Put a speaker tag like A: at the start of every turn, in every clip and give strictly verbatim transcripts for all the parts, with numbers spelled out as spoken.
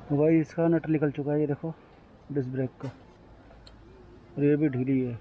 A: भाई इसका नट निकल चुका है, ये देखो डिस्क ब्रेक का, और ये भी ढीली है।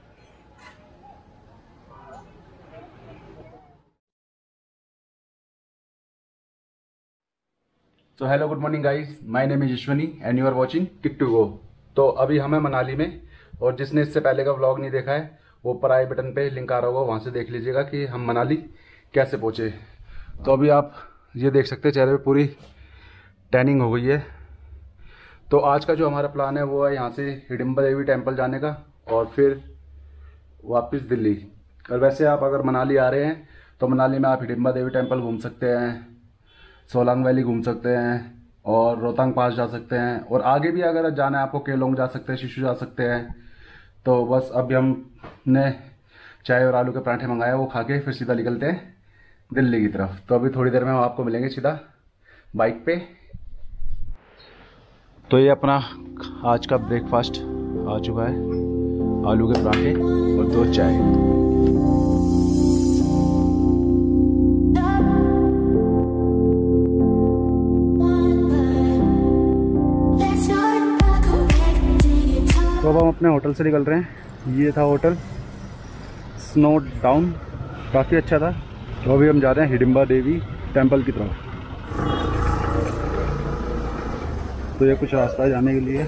B: तो hello good morning guys, my name is Ashwani and you are watching kick to go. तो अभी हम हैं मनाली में, और जिसने इससे पहले का व्लॉग नहीं देखा है वो ऊपर आई बटन पे लिंक आ रहा होगा, वहां से देख लीजिएगा कि हम मनाली कैसे पहुंचे। तो अभी आप ये देख सकते हैं चेहरे पे पूरी टैनिंग हो गई है। तो आज का जो हमारा प्लान है वो है यहाँ से हिडिंबा देवी टेम्पल जाने का और फिर वापस दिल्ली। और वैसे आप अगर मनाली आ रहे हैं तो मनाली में आप हिडिंबा देवी टेम्पल घूम सकते हैं, सोलांग वैली घूम सकते हैं और रोहतांग पास जा सकते हैं, और आगे भी अगर जाना है आपको केलोंग जा सकते हैं, शिशु जा सकते हैं। तो बस अभी हमने चाय और आलू के पराठे मंगाए, वो खा के फिर सीधा निकलते हैं दिल्ली की तरफ। तो अभी थोड़ी देर में हम आपको मिलेंगे सीधा बाइक पे। तो ये अपना आज का ब्रेकफास्ट आ चुका है, आलू के पराठे और दो चाय।
A: तो अब हम अपने होटल से निकल रहे हैं। ये था होटल स्नो डाउन, काफ़ी अच्छा था। तो अभी हम जा रहे हैं हिडिंबा देवी टेम्पल की तरफ। तो ये कुछ रास्ता है जाने के लिए।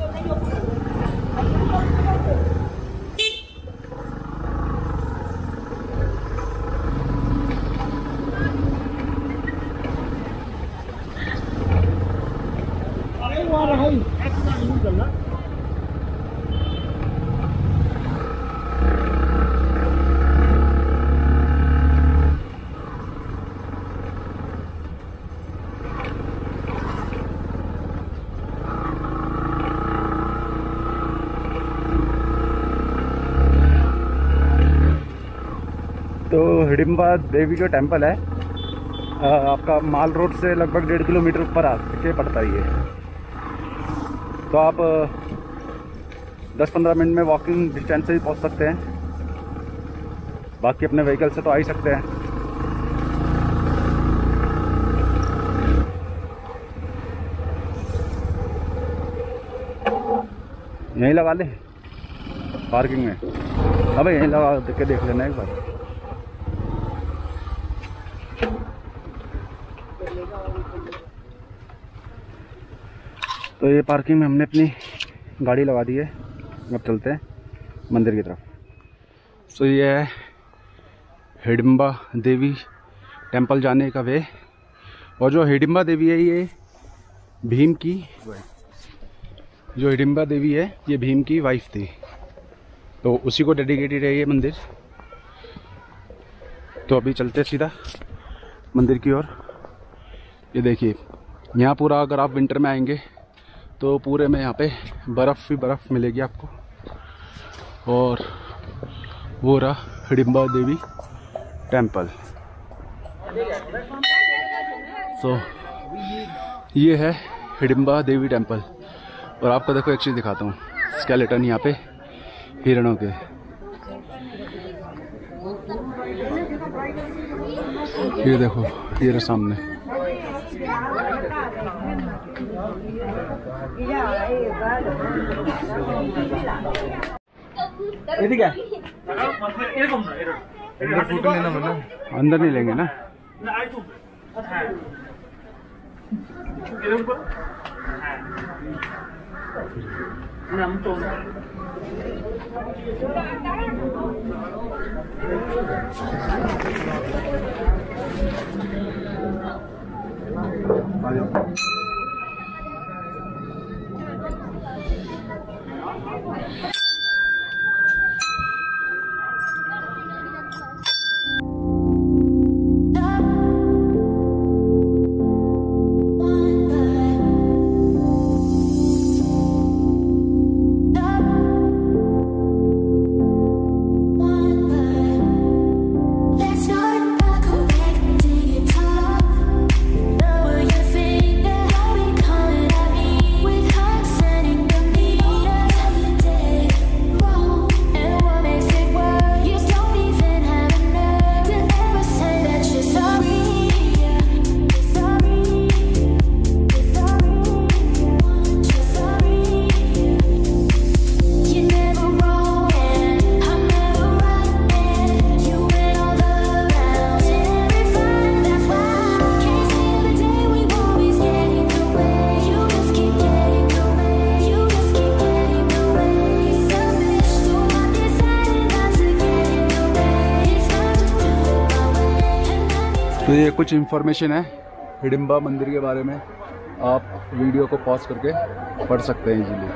A: तो हिडिंबा देवी जो टेम्पल है आपका माल रोड से लगभग डेढ़ किलोमीटर ऊपर आ के पड़ता ही है। तो आप दस पंद्रह मिनट में वॉकिंग डिस्टेंस से ही पहुंच सकते हैं, बाकी अपने व्हीकल से तो आ ही सकते हैं। यहीं लगा ले पार्किंग में, अबे यहीं लगा के देख लेना एक बार। तो ये पार्किंग में हमने अपनी गाड़ी लगा दी है। अब चलते हैं मंदिर की तरफ।
B: सो ये है हिडिंबा देवी टेम्पल जाने का वे। और जो हिडिंबा देवी है ये भीम की जो हिडिंबा देवी है ये भीम की वाइफ थी, तो उसी को डेडिकेटेड है ये मंदिर। तो अभी चलते सीधा मंदिर की ओर। ये देखिए यहाँ पूरा, अगर आप विंटर में आएंगे तो पूरे में यहाँ पे बर्फ़ ही बर्फ़ मिलेगी आपको। और वो रहा हिडिंबा देवी टेम्पल। सो ये है हिडिंबा देवी टेम्पल। और आपको देखो एक चीज़ दिखाता हूँ, स्केलेटन यहाँ पे हिरणों के। ये देखो ये रहा सामने। अंदर नहीं लेंगे ना। तो ये कुछ इन्फॉर्मेशन है हिडिंबा मंदिर के बारे में, आप वीडियो को पॉज करके पढ़ सकते हैं इजीली।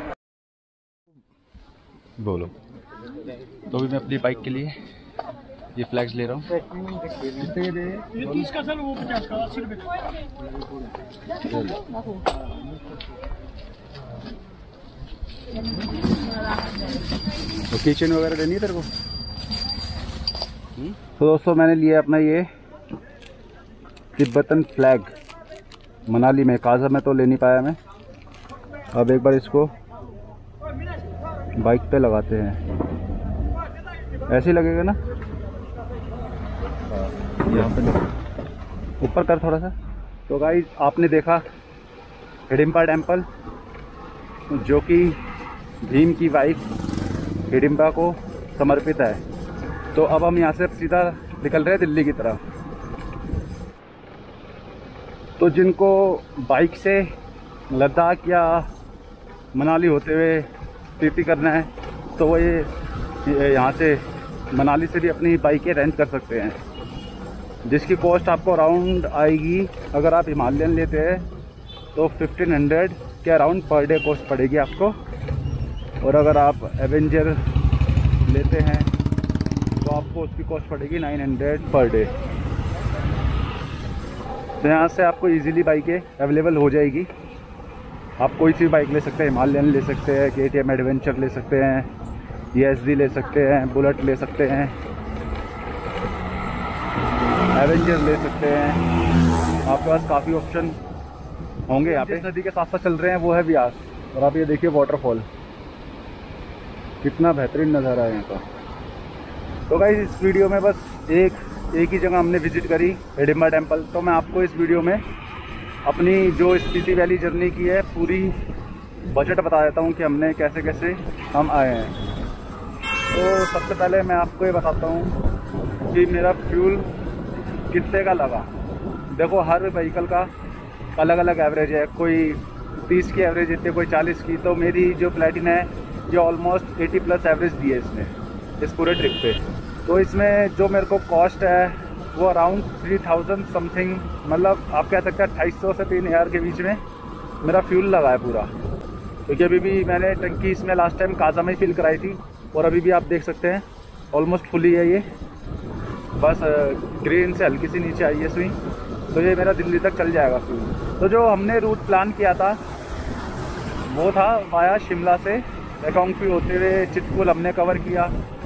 B: बोलो।
A: तो भी मैं अपनी बाइक के लिए ये फ्लैग्स ले रहा हूँ। तो किचन वगैरह देनी है तेरे को। तो दोस्तों मैंने लिया अपना ये तिब्बतन फ्लैग मनाली में। काजा में तो ले नहीं पाया मैं। अब एक बार इसको बाइक पे लगाते हैं, ऐसे ही लगेगा ना। यहाँ पे ऊपर कर थोड़ा सा। तो गाइस आपने देखा हिडिंबा टेम्पल, जो कि भीम की वाइफ हिडिंबा को समर्पित है। तो अब हम यहाँ से सीधा निकल रहे हैं दिल्ली की तरफ। तो जिनको बाइक से लद्दाख या मनाली होते हुए स्थिति करना है तो वो ये यहाँ से मनाली से भी अपनी बाइकें रेंट कर सकते हैं, जिसकी कॉस्ट आपको अराउंड आएगी, अगर आप हिमालयन लेते हैं तो फिफ्टीन हंड्रेड के अराउंड पर डे कॉस्ट पड़ेगी आपको। और अगर आप एवेंजर लेते हैं तो आपको उसकी कॉस्ट पड़ेगी नाइन हंड्रेड पर डे। तो यहाँ से आपको इजीली बाइकें अवेलेबल हो जाएगी। आप कोई सी बाइक ले सकते हैं, हिमालयन ले सकते हैं, के टी एम एडवेंचर ले सकते हैं, ई एस डी ले सकते हैं, बुलेट ले सकते हैं, एवेंजर ले सकते हैं। आपके पास काफ़ी ऑप्शन होंगे। यहाँ पे नदी के साथ साथ चल रहे हैं वो है व्यास। और आप ये देखिए वाटरफॉल, कितना बेहतरीन नज़ारा है यहाँ का। तो गाइस इस वीडियो में बस एक एक ही जगह हमने विजिट करी, हिडिंबा टेम्पल। तो मैं आपको इस वीडियो में अपनी जो स्पीति वैली जर्नी की है पूरी बजट बता देता हूँ कि हमने कैसे कैसे हम आए हैं। तो सबसे पहले मैं आपको ये बताता हूँ कि मेरा फ्यूल कितने का लगा। देखो हर व्हीकल का अलग अलग एवरेज है, कोई तीस की एवरेज देती है, कोई चालीस की। तो मेरी जो प्लेटिना है ये ऑलमोस्ट अस्सी प्लस एवरेज दी है इसने इस पूरे ट्रिप पे। तो इसमें जो मेरे को कॉस्ट है वो अराउंड थ्री थाउजेंड समथिंग, मतलब आप कह सकते हैं अट्ठाईस सौ से तीन हज़ार के बीच में मेरा फ्यूल लगा है पूरा। क्योंकि अभी भी मैंने टंकी इसमें लास्ट टाइम काजा में ही फिल कराई थी और अभी भी आप देख सकते हैं ऑलमोस्ट फुली है ये, बस ग्रीन से हल्की सी नीचे आई है स्विंग। तो ये मेरा दिल्ली तक चल जाएगा फ्यूल। तो जो हमने रूट प्लान किया था वो था वाया शिमला से रिकांगपिओ होते हुए चितकुल हमने कवर किया।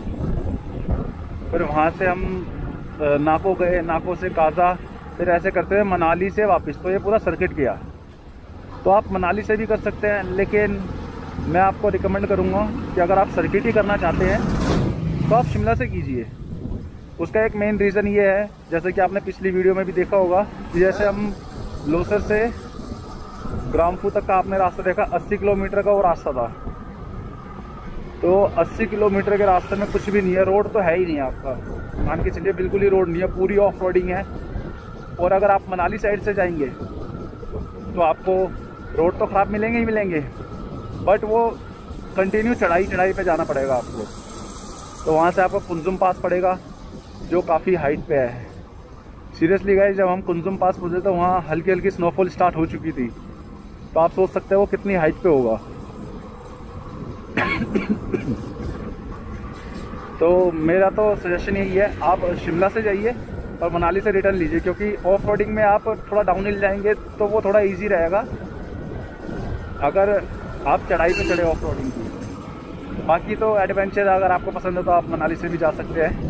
A: फिर वहाँ से हम नाको गए, नाको से काजा, फिर ऐसे करते हुए मनाली से वापस। तो ये पूरा सर्किट किया। तो आप मनाली से भी कर सकते हैं, लेकिन मैं आपको रिकमेंड करूँगा कि अगर आप सर्किट ही करना चाहते हैं तो आप शिमला से कीजिए। उसका एक मेन रीज़न ये है, जैसे कि आपने पिछली वीडियो में भी देखा होगा, कि जैसे हम लोसर से ग्रामफू तक का आपने रास्ता देखा, अस्सी किलोमीटर का वो रास्ता था। तो अस्सी किलोमीटर के रास्ते में कुछ भी नहीं है, रोड तो है ही नहीं आपका, मान के चलिए बिल्कुल ही रोड नहीं है, पूरी ऑफ रोडिंग है। और अगर आप मनाली साइड से जाएंगे तो आपको रोड तो ख़राब मिलेंगे ही मिलेंगे, बट वो कंटिन्यू चढ़ाई चढ़ाई पे जाना पड़ेगा आपको। तो वहाँ से आपको कुंजुम पास पड़ेगा जो काफ़ी हाइट पे है। सीरियसली गाइस, जब हम कुंजुम पास पहुँचे तो वहाँ हल्की हल्की स्नोफॉल स्टार्ट हो चुकी थी। तो आप सोच सकते हो वो कितनी हाइट पे होगा। तो मेरा तो सजेशन यही है, आप शिमला से जाइए और मनाली से रिटर्न लीजिए, क्योंकि ऑफ रोडिंग में आप थोड़ा डाउन हिल जाएंगे तो वो थोड़ा इजी रहेगा अगर आप चढ़ाई पे चढ़े ऑफ रोडिंग की। बाकी तो एडवेंचर अगर आपको पसंद है तो आप मनाली से भी जा सकते हैं।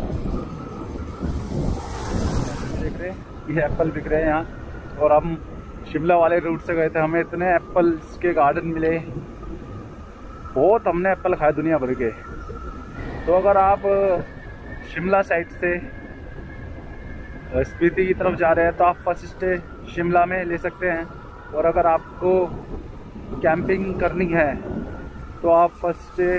A: देख रहे हैं ये एप्पल बिक रहे हैं यहाँ, और हम शिमला वाले रूट से गए थे, हमें इतने एप्पल्स के गार्डन मिले, बहुत हमने एप्पल खाए दुनिया भर के। तो अगर आप शिमला साइड से स्पीति की तरफ जा रहे हैं तो आप फर्स्ट स्टे शिमला में ले सकते हैं। और अगर आपको कैंपिंग करनी है तो आप फर्स्ट स्टे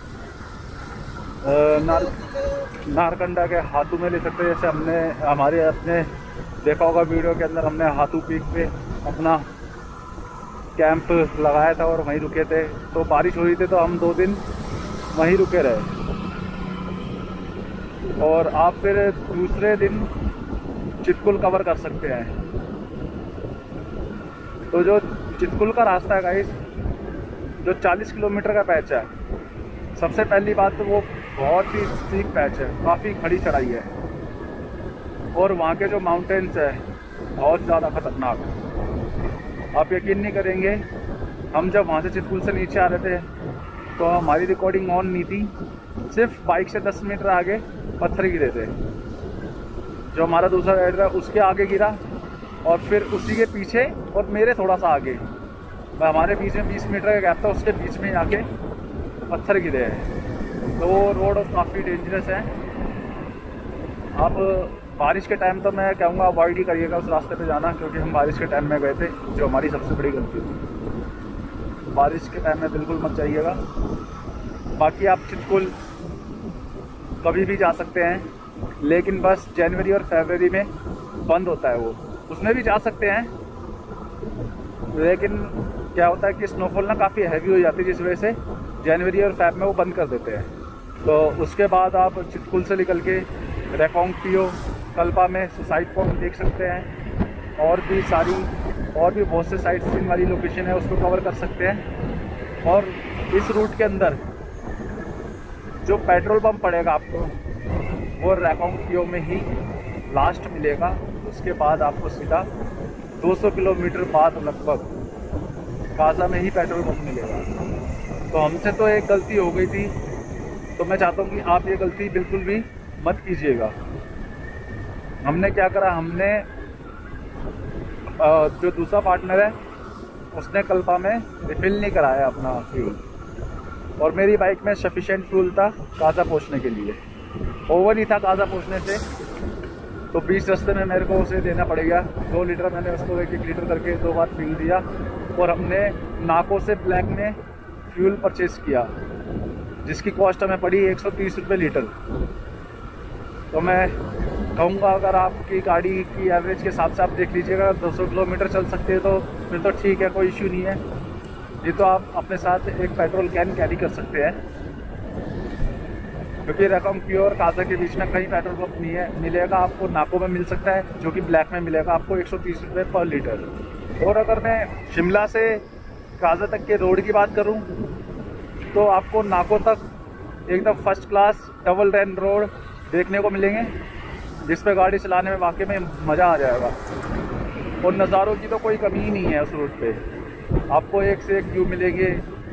A: नार नारकंडा के हाथू में ले सकते हैं। जैसे हमने हमारे अपने देखा होगा वीडियो के अंदर, हमने हाथू पीक पे अपना कैंप लगाया था और वहीं रुके थे। तो बारिश हो रही थी तो हम दो दिन वहीं रुके रहे। और आप फिर दूसरे दिन चितकुल कवर कर सकते हैं। तो जो चितकुल का रास्ता है गाइस, जो चालीस किलोमीटर का पैच है, सबसे पहली बात तो वो बहुत ही स्टीप पैच है, काफ़ी खड़ी चढ़ाई है, और वहाँ के जो माउंटेन्स है बहुत ज़्यादा खतरनाक। आप यकीन नहीं करेंगे, हम जब वहाँ से चितकुल से नीचे आ रहे थे तो हमारी रिकॉर्डिंग ऑन नहीं थी, सिर्फ बाइक से दस मीटर आगे पत्थर गिरे थे। जो हमारा दूसरा राइडर है उसके आगे गिरा, और फिर उसी के पीछे और मेरे थोड़ा सा आगे, हमारे बीच में बीस मीटर का गैप था, उसके बीच में आके पत्थर गिरे हैं। तो वो रोड काफ़ी डेंजरस है। आप बारिश के टाइम तो मैं कहूँगा अवॉइड ही करिएगा उस रास्ते पे जाना, क्योंकि हम बारिश के टाइम में गए थे, जो हमारी सबसे बड़ी गलती थी। बारिश के टाइम में बिल्कुल मत जाइएगा। बाकी आप चितकुल कभी भी जा सकते हैं, लेकिन बस जनवरी और फरवरी में बंद होता है वो। उसमें भी जा सकते हैं, लेकिन क्या होता है कि स्नोफॉल ना काफ़ी हैवी हो जाती है, जिस वजह से जनवरी और फैब में वो बंद कर देते हैं। तो उसके बाद आप चितकुल से निकल के रेकोंगपियो, कल्पा में सुसाइड पॉइंट देख सकते हैं, और भी सारी और भी बहुत से साइट सीन वाली लोकेशन है, उसको कवर कर सकते हैं। और इस रूट के अंदर जो पेट्रोल पंप पड़ेगा आपको, वो रेकोंगपियो में ही लास्ट मिलेगा। उसके बाद आपको सीधा दो सौ किलोमीटर बाद लगभग काजा में ही पेट्रोल पंप मिलेगा। तो हमसे तो एक गलती हो गई थी, तो मैं चाहता हूँ कि आप ये गलती बिल्कुल भी मत कीजिएगा। हमने क्या करा, हमने जो दूसरा पार्टनर है उसने कल्पा में रिफिल नहीं कराया अपना फ्यूल, और मेरी बाइक में सफिशिएंट फ्यूल था काजा पहुँचने के लिए। ओवर ही था काजा पहुँचने से, तो बीच रास्ते में मेरे को उसे देना पड़ेगा दो लीटर। मैंने उसको एक एक लीटर करके दो बार फ्यूल दिया, और हमने नाको से ब्लैक में फ्यूल परचेज़ किया, जिसकी कॉस्ट हमें पड़ी एक सौ तीस रुपये लीटर। तो मैं कहूँगा अगर आपकी गाड़ी की एवरेज के हिसाब से आप देख लीजिएगा, दो सौ किलोमीटर चल सकते हैं तो फिर तो ठीक है, कोई इश्यू नहीं है। ये तो आप अपने साथ एक पेट्रोल कैन कैरी कर सकते हैं, क्योंकि रेकोंगपियो और काजा के बीच में कहीं पेट्रोल पंप नहीं है। मिलेगा आपको नाको में मिल सकता है, जो कि ब्लैक में मिलेगा आपको एक सौ तीस रुपये पर लीटर। और अगर मैं शिमला से काजा तक के रोड की बात करूं, तो आपको नाको तक एकदम first class double lane road देखने को मिलेंगे, जिस पे गाड़ी चलाने में वाकई में मज़ा आ जाएगा। और नज़ारों की तो कोई कमी ही नहीं है उस रोड पे, आपको एक से एक व्यू मिलेंगे।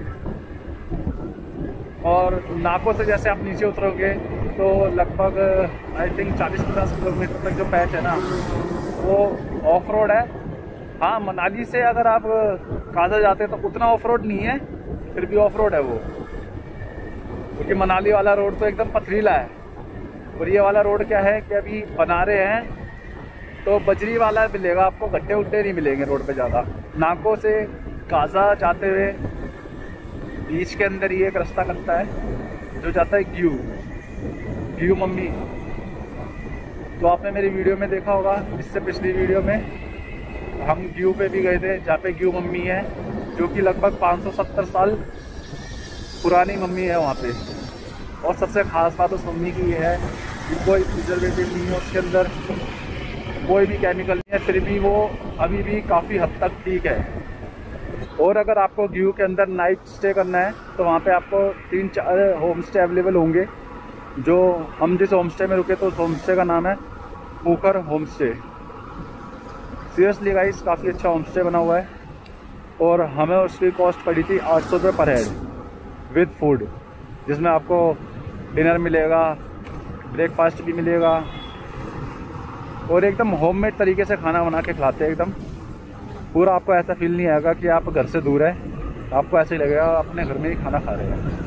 A: और नाको से जैसे आप नीचे उतरोगे तो लगभग आई थिंक चालीस पचास किलोमीटर तक जो पैच है ना, वो ऑफ रोड है। हाँ, मनाली से अगर आप काजा जाते हैं तो उतना ऑफ रोड नहीं है, फिर भी ऑफ रोड है वो, क्योंकि मनाली वाला रोड तो एकदम पथरीला है। और ये वाला रोड क्या है कि अभी बना रहे हैं, तो बजरी वाला मिलेगा आपको, गड्ढे उड्ढे नहीं मिलेंगे रोड पे ज़्यादा। नाको से काजा जाते हुए बीच के अंदर ही एक रास्ता कटता है जो जाता है ग्यू ग्यू मम्मी। तो आपने मेरी वीडियो में देखा होगा, इससे पिछली वीडियो में हम ग्यू पे भी गए थे, जहाँ पे ग्यू मम्मी है, जो कि लगभग पाँच सौ सत्तर साल पुरानी मम्मी है वहाँ पे। और सबसे ख़ास बात उस मम्मी की ये है कि कोई प्रिजर्वेटिव नहीं है उसके अंदर, कोई भी केमिकल नहीं है, फिर भी वो अभी भी काफ़ी हद तक ठीक है। और अगर आपको ग्यू के अंदर नाइट स्टे करना है तो वहाँ पे आपको तीन चार होम स्टे अवेलेबल होंगे। जो हम जिस होम स्टे में रुके तो उस होम स्टे का नाम है Pukar home stay. Seriously guys, काफ़ी अच्छा होम स्टे बना हुआ है, और हमें उसकी कॉस्ट पड़ी थी आठ सौ रुपये पर हेड विद फूड, जिसमें आपको डिनर मिलेगा, ब्रेकफास्ट भी मिलेगा, और एकदम होममेड तरीके से खाना बना के खिलाते हैं एकदम। पूरा आपको ऐसा फील नहीं आएगा कि आप घर से दूर है, आपको ऐसे ही लगेगा अपने घर में ही खाना खा रहे हैं।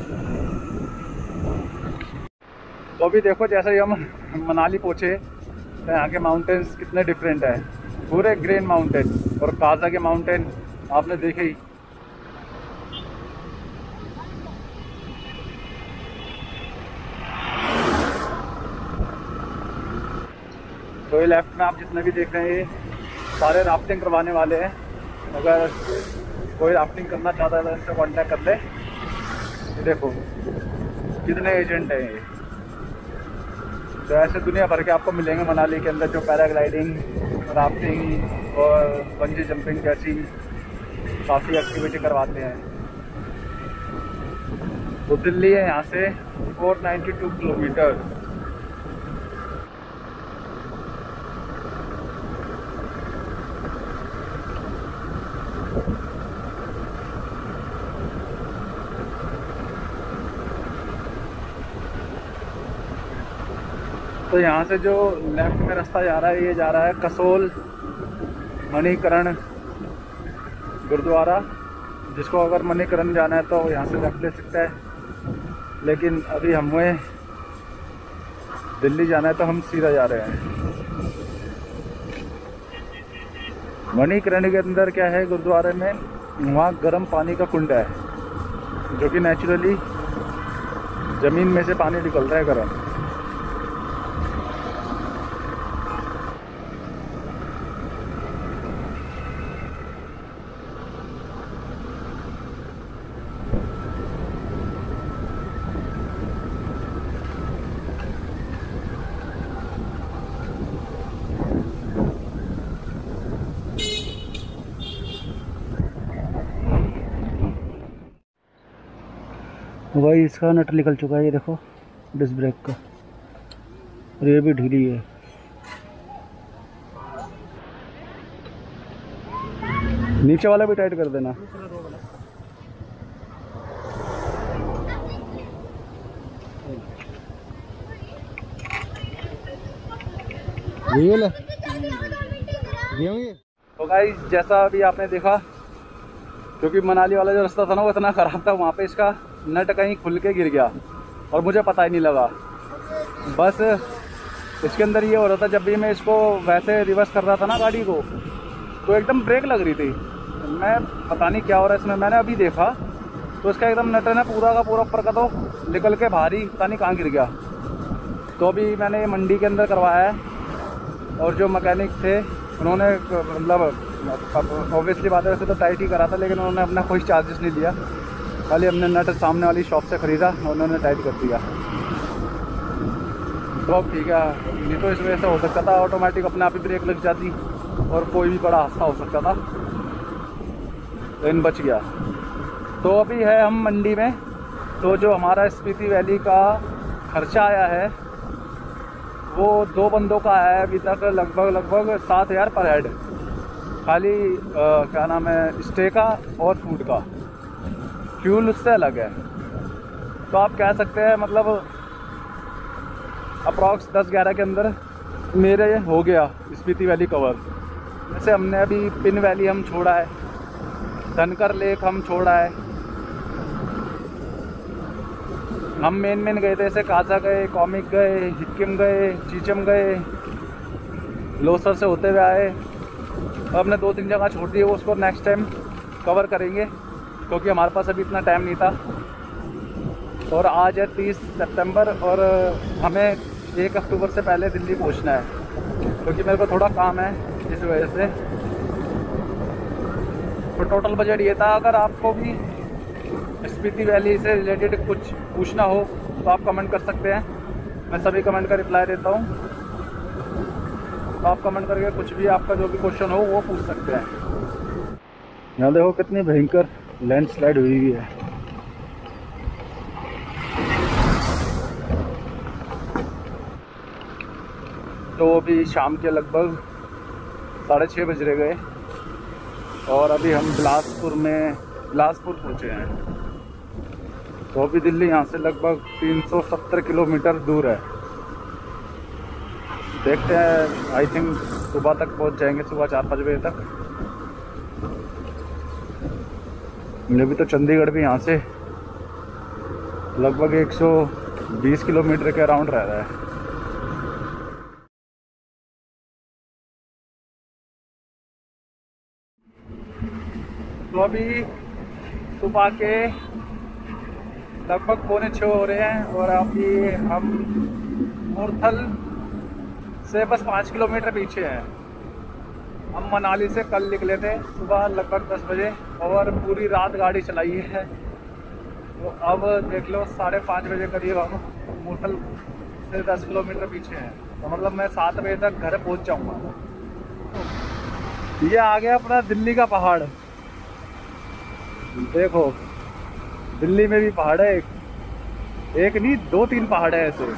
A: तो अभी देखो, जैसे ही हम मनाली पहुँचे तो यहाँ के माउंटेन्स कितने डिफरेंट है। पूरे ग्रीन माउंटेन, और काजा के माउंटेन आपने देखे ही। तो ये लेफ्ट में आप जितने भी देख रहे हैं, ये सारे राफ्टिंग करवाने वाले हैं। अगर कोई राफ्टिंग करना चाहता है तो इनसे कांटेक्ट कर ले। ये देखो कितने एजेंट हैं ये, तो ऐसे दुनिया भर के आपको मिलेंगे मनाली के अंदर, जो पैराग्लाइडिंग, राफ्टिंग और बंजी जंपिंग जैसी काफ़ी एक्टिविटी करवाते हैं। तो दिल्ली है यहाँ से चार सौ बानवे किलोमीटर। तो यहाँ से जो लेफ्ट में रास्ता जा रहा है, ये जा रहा है कसोल मणिकरण गुरुद्वारा। जिसको अगर मणिकरण जाना है तो यहाँ से लेफ्ट ले सकता है, लेकिन अभी हमें दिल्ली जाना है तो हम सीधा जा रहे हैं। मणिकरण के अंदर क्या है गुरुद्वारे में, वहाँ गर्म पानी का कुंड है, जो कि नेचुरली ज़मीन में से पानी निकल रहा है गर्म। भाई इसका नट निकल चुका है, ये देखो डिस्क ब्रेक का, और ये भी ढीली है। नीचे वाला भी टाइट कर देना। ये ले तो गाइस, जैसा अभी आपने देखा, क्योंकि मनाली वाला जो रास्ता था ना वो इतना ख़राब था, वहाँ पे इसका नट कहीं खुल के गिर गया और मुझे पता ही नहीं लगा। बस इसके अंदर ये हो रहा था, जब भी मैं इसको वैसे रिवर्स कर रहा था ना गाड़ी को, तो एकदम ब्रेक लग रही थी। मैं पता नहीं क्या हो रहा है इसमें, मैंने अभी देखा तो इसका एकदम नट है पूरा का पूरा ऊपर का तो निकल के भारी, पता नहीं कहाँ गिर गया। तो अभी मैंने ये मंडी के अंदर करवाया है, और जो मैकेनिक थे उन्होंने, मतलब ऑब्वियसली बात है, वैसे तो टाइट ही करा था, लेकिन उन्होंने अपना कोई चार्जेस नहीं लिया। खाली हमने नट सामने वाली शॉप से ख़रीदा और उन्होंने टाइट कर दिया। तो अब ठीक है, नहीं तो इस वजह से हो सकता था ऑटोमेटिक अपने आप ही ब्रेक लग जाती और कोई भी बड़ा हादसा हो सकता था, लेकिन बच गया। तो अभी है हम मंडी में। तो जो हमारा स्पीति वैली का खर्चा आया है वो दो बंदों का आया है अभी तक, लगभग लगभग सात हज़ार पर हेड, खाली आ, क्या नाम है, स्टे का और फूड का। फ्यूल उससे अलग है। तो आप कह सकते हैं मतलब अप्रॉक्स दस ग्यारह के अंदर मेरे हो गया स्पीति वैली कवर। जैसे हमने अभी पिन वैली हम छोड़ा है, धनकर लेक हम छोड़ा है, हम मेन मेन गए थे, जैसे काजा गए, कॉमिक गए, हिक्किम गए, चीचम गए, लोसर से होते हुए आए। और हमने दो तीन जगह छोड़ दी, वो उसको नेक्स्ट टाइम कवर करेंगे, क्योंकि हमारे पास अभी इतना टाइम नहीं था। और आज है तीस सितंबर और हमें एक अक्टूबर से पहले दिल्ली पहुंचना है, क्योंकि मेरे को थोड़ा काम है इस वजह से। तो टोटल बजट ये था। अगर आपको भी स्पीति वैली से रिलेटेड कुछ पूछना हो तो आप कमेंट कर सकते हैं, मैं सभी कमेंट का रिप्लाई देता हूँ। तो आप कमेंट करके कुछ भी आपका जो भी क्वेश्चन हो वो पूछ सकते हैं। यहाँ देखो कितनी भयंकर लैंडस्लाइड हुई हुई है। तो अभी शाम के लगभग साढ़े छः बज रहे गए और अभी हम बिलासपुर में बिलासपुर पहुँचे हैं। तो अभी दिल्ली यहाँ से लगभग तीन सौ सत्तर किलोमीटर दूर है। देखते हैं, आई थिंक सुबह तक पहुँच जाएंगे, सुबह चार पाँच बजे तक। अभी तो चंडीगढ़ भी यहाँ से लगभग एक सौ बीस किलोमीटर के अराउंड रह रहा है। तो अभी सुबह के लगभग पौने छः हो रहे हैं और अभी हम मुरथल से बस पाँच किलोमीटर पीछे हैं। हम मनाली से कल निकले थे सुबह लगभग दस बजे और पूरी रात गाड़ी चलाई है। तो अब देख लो साढ़े पाँच बजे करीब हम मुरथल से दस किलोमीटर पीछे है, तो मतलब मैं सात बजे तक घर पहुंच जाऊंगा। ये आ गया अपना दिल्ली का पहाड़। देखो दिल्ली में भी पहाड़ है, एक, एक नहीं दो तीन पहाड़ है ऐसे।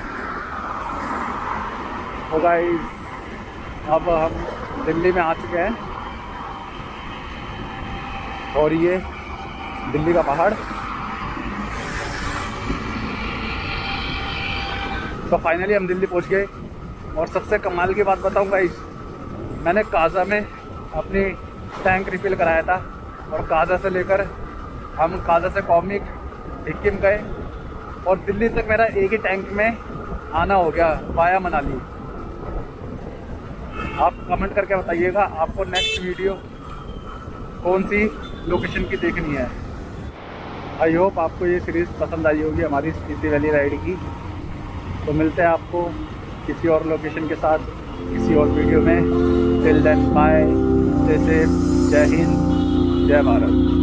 A: तो गाइस अब हम दिल्ली में आ चुके हैं और ये दिल्ली का पहाड़। तो फाइनली हम दिल्ली पहुंच गए। और सबसे कमाल की बात बताऊं गाइस, मैंने काजा में अपनी टैंक रिफिल कराया था और काजा से लेकर हम काजा से कॉमिक सिक्किम गए और दिल्ली तक मेरा एक ही टैंक में आना हो गया वाया मनाली। आप कमेंट करके बताइएगा आपको नेक्स्ट वीडियो कौन सी लोकेशन की देखनी है। आई होप आपको ये सीरीज़ पसंद आई होगी हमारी स्पीति वैली राइड की। तो मिलते हैं आपको किसी और लोकेशन के साथ किसी और वीडियो में। Till then bye, stay safe, जय हिंद, जय भारत।